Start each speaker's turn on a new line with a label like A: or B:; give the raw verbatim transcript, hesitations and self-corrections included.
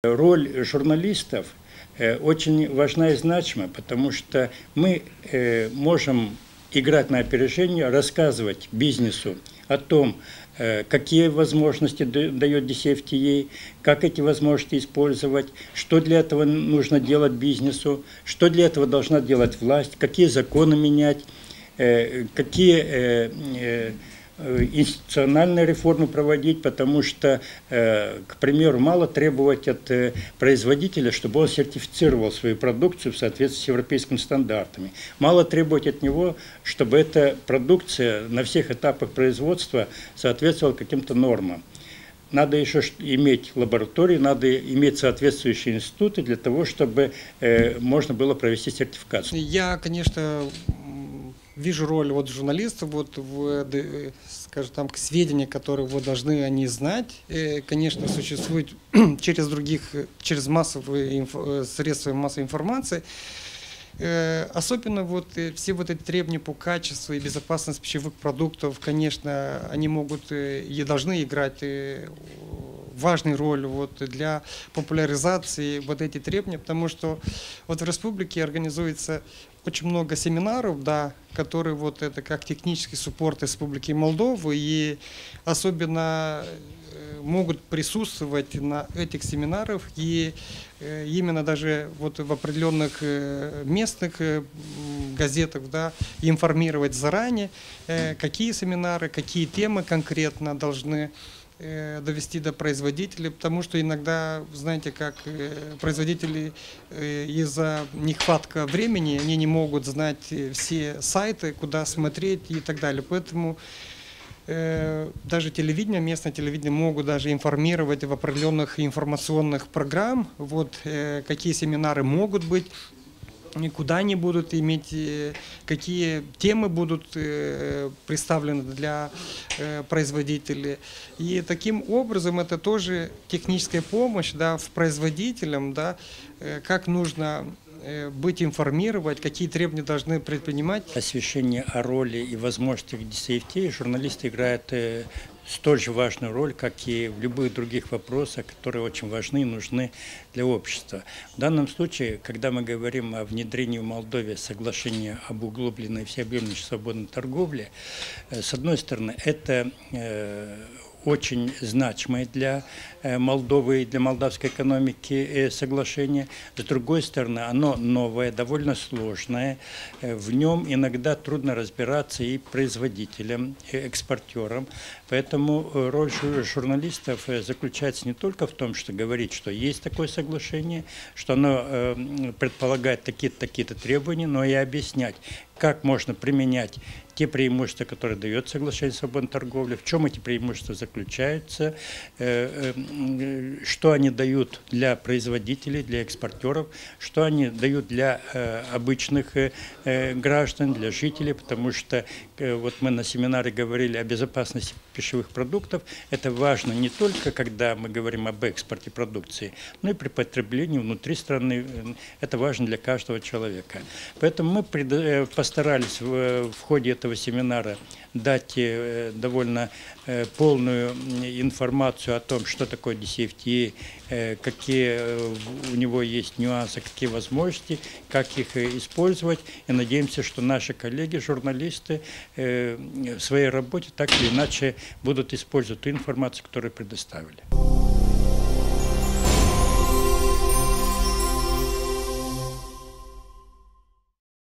A: Роль журналистов очень важна и значима, потому что мы можем играть на опережение, рассказывать бизнесу о том, какие возможности дает ди си эф ти эй, как эти возможности использовать, что для этого нужно делать бизнесу, что для этого должна делать власть, какие законы менять, какие институциональные реформы проводить, потому что, к примеру, мало требовать от производителя, чтобы он сертифицировал свою продукцию в соответствии с европейскими стандартами. Мало требовать от него, чтобы эта продукция на всех этапах производства соответствовала каким-то нормам. Надо еще иметь лаборатории, надо иметь соответствующие институты для того, чтобы можно было провести сертификацию.
B: Я, конечно, вижу роль вот журналистов вот в, скажем, там, к сведения, которые вот должны они знать, конечно, существуют через других, через массовые инфо, средства массовой информации. Особенно вот все вот эти требования по качеству и безопасности пищевых продуктов, конечно, они могут и должны играть важную роль вот для популяризации вот эти требования, потому что вот в республике организуется очень много семинаров, да, которые вот это как технический суппорт Республики Молдова, и особенно могут присутствовать на этих семинарах и именно даже вот в определенных местных газетах, да, информировать заранее, какие семинары, какие темы конкретно должны довести до производителей, потому что иногда, знаете, как производители из-за нехватка времени, они не могут знать все сайты, куда смотреть и так далее. Поэтому даже телевидение, местное телевидение могут даже информировать в определенных информационных программах, вот какие семинары могут быть, куда они будут иметь, какие темы будут представлены для производителей. И таким образом это тоже техническая помощь, да, в производителям, да, как нужно быть информировать, какие требования должны предпринимать.
A: Освещение о роли и возможностях ди си эф ти эй журналисты играют столь же важную роль, как и в любых других вопросах, которые очень важны и нужны для общества. В данном случае, когда мы говорим о внедрении в Молдове соглашения об углубленной всеобъемлющей свободной торговле, с одной стороны, это очень значимое для Молдовы и для молдавской экономики соглашение. С другой стороны, оно новое, довольно сложное. В нем иногда трудно разбираться и производителям, и экспортерам. Поэтому роль журналистов заключается не только в том, что говорить, что есть такое соглашение, что оно предполагает такие-то такие-то требования, но и объяснять, как можно применять те преимущества, которые дает соглашение о свободной торговле, в чем эти преимущества заключаются, что они дают для производителей, для экспортеров, что они дают для обычных граждан, для жителей, потому что вот мы на семинаре говорили о безопасности пищевых продуктов. Это важно не только, когда мы говорим об экспорте продукции, но и при потреблении внутри страны. Это важно для каждого человека. Поэтому мы постарались в ходе этого семинара дать довольно полную информацию о том, что такое ди си эф ти эй, какие у него есть нюансы, какие возможности, как их использовать. И надеемся, что наши коллеги, журналисты в своей работе так или иначе будут использовать ту информацию, которую предоставили.